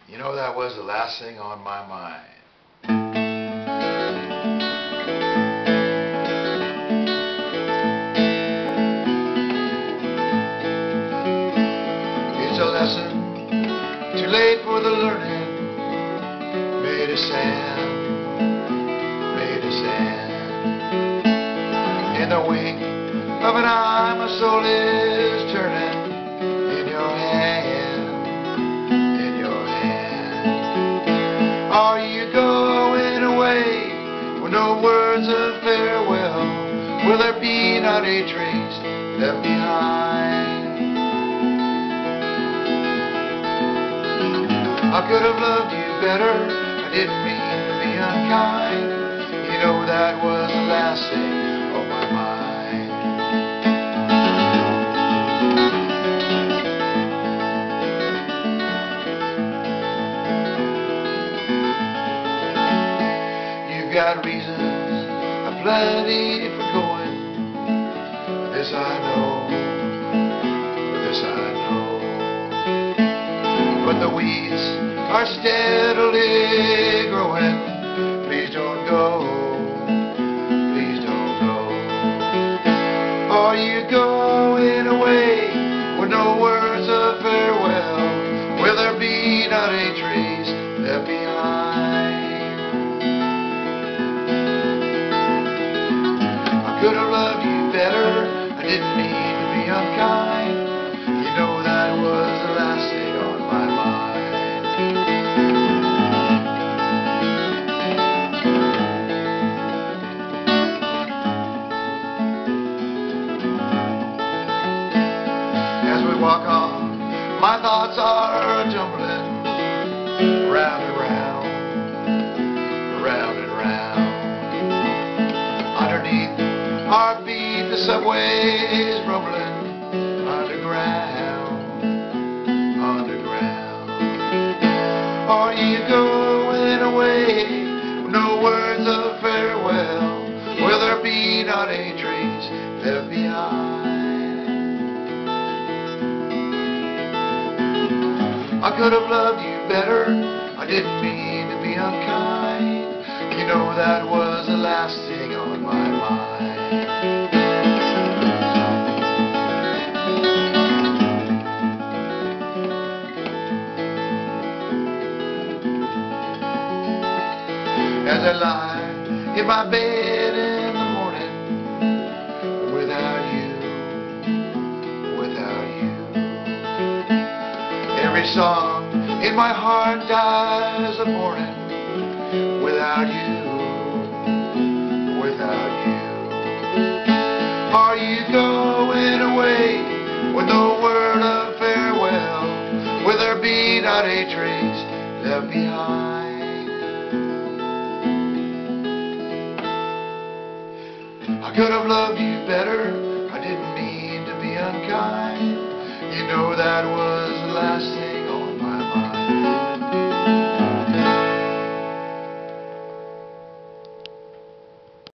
You know, that was the last thing on my mind. It's a lesson too late for the learning. Made of sand, made of sand. In the wink of an eye, my soul is turning. In your hand, in your hand. Are you going away with no words of farewell? Will there be not a trace left behind? I could have loved you better, I didn't mean to be unkind. You know, that was the last thing on my mind. You've got reasons aplenty for going. This I know, this I know. But the weeds are steadily growing. Please don't go, please don't go. Are you going away with no words of farewell? Will there be not a trace left behind? I could have loved you better, I didn't mean to be unkind. You know, that was the last thing on my mind. As we walk on, my thoughts are tumbling round and round, round and round. Underneath our feet, the subway's rumbling. Underground, underground. Are you going away with no words of farewell? Will there be not a trace left behind? I could have loved you better, I didn't mean to be unkind. You know, that was the last thing on my mind. As I lie in my bed in the morning, without you, without you. Every song in my heart dies a mourning, without you, without you. Are you going away with no word of farewell? Will there be not a trace left behind? I could have loved you better, I didn't mean to be unkind.